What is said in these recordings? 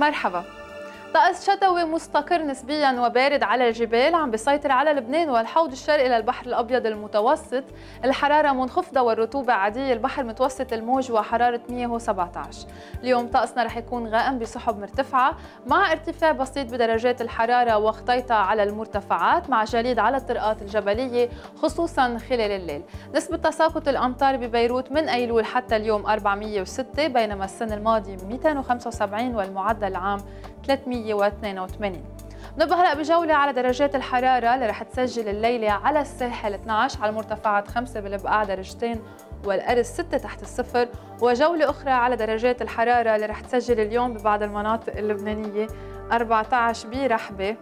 مرحبا. طقس شتوي مستقر نسبيا وبارد على الجبال عم بيسيطر على لبنان والحوض الشرقي للبحر الابيض المتوسط، الحراره منخفضه والرطوبه عاديه، البحر متوسط الموج وحراره 117. اليوم طقسنا رح يكون غائم بسحب مرتفعه مع ارتفاع بسيط بدرجات الحراره وخطيطه على المرتفعات مع جليد على الطرقات الجبليه خصوصا خلال الليل. نسبه تساقط الامطار ببيروت من ايلول حتى اليوم 406 بينما السنه الماضيه 275 والمعدل العام 382. نبقى هلا بجولة على درجات الحرارة اللي رح تسجل الليلة على الساحل 12، على المرتفعات 5 بالبقاع درجتين والأرز 6 تحت الصفر، وجولة أخرى على درجات الحرارة اللي رح تسجل اليوم ببعض المناطق اللبنانية 14 برحبة،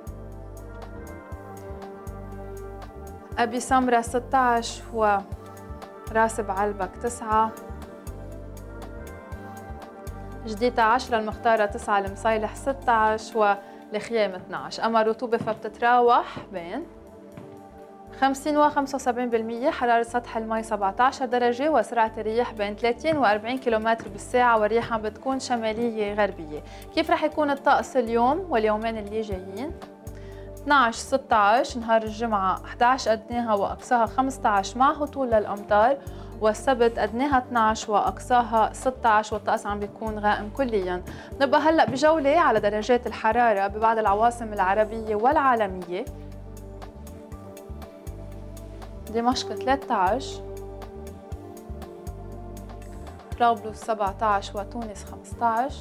أبي سمرة 16 وراس بعلبك 9، جديدة 10، المختارة 9، المصيلح 16 والخيام 12. أما الرطوبة فبتتراوح بين 50 و 75%، حرارة سطح المي 17 درجة وسرعة الرياح بين 30 و 40 كيلومتر بالساعة والرياح عم بتكون شمالية غربية. كيف رح يكون الطقس اليوم واليومين اللي جايين؟ 12 16 نهار الجمعة 11 أدناها وأقصاها 15 مع هطول للأمطار، والسبت أدناها 12 وأقصاها 16 والطقس عم بيكون غائم كلياً. نبقى هلأ بجولة على درجات الحرارة ببعض العواصم العربية والعالمية. دمشق 13، طرابلس 17 وتونس 15،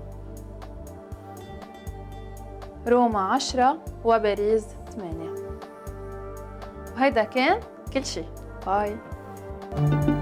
روما 10 وباريس 8. وهيدا كان كل شي. باي.